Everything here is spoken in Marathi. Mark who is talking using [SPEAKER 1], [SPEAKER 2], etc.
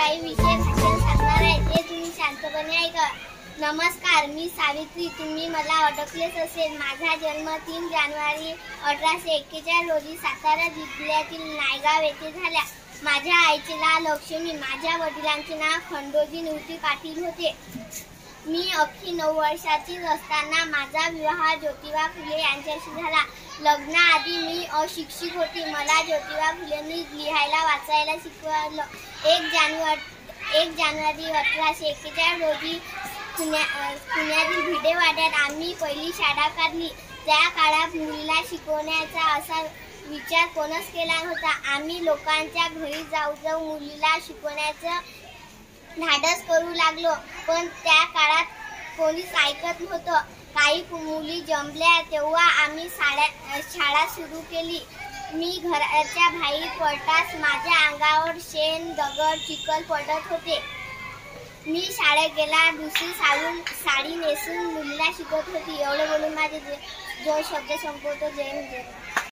[SPEAKER 1] काही विषय भाषण सांगणार आहे ते तुम्ही शांतपणे ऐका। नमस्कार, मी सावित्री। तुम्ही मला ओळखलेच असेल। माझा जन्म 3 जानेवारी 1841 रोजी सातारा जिल्ह्यातील नायगाव येथे झाला। माझ्या आईचे नाव लक्ष्मी, माझ्या वडिलांचे नाव खंडोजी निवृत्ती पाटील होते। मी अख्खी 9 वर्षाची असताना माझा विवाह ज्योतिबा फुले यांच्याशी झाला। लग्नाआधी मी अशिक्षित होती। मला ज्योतिबा फुलेंनी लिहायला वाचायला शिकवलं। 1 जानेवारी 1841 रोजी पुण्यातील भिडेवाड्यात आम्ही पहिली शाळा काढली। त्या काळात मुलीला शिकवण्याचा असा विचार कोणच केला नव्हता। आम्ही लोकांच्या घरी जाऊ मुलीला शिकवण्याचं धाडस करू लागलो, पण त्या काळात कोणीच ऐकत नव्हतं। काही मुली जमल्या तेव्हा आम्ही शाळा सुरू केली। मी घराच्या बाहेर पडताच माझ्या अंगावर शेण, दगड, चिखल पडत होते। मी शाळेत गेला दुसरी साडी नेसून मुलीला शिकवत होती। एवढं बोलून माझे 2 शब्द संपवतो। जय हिंद।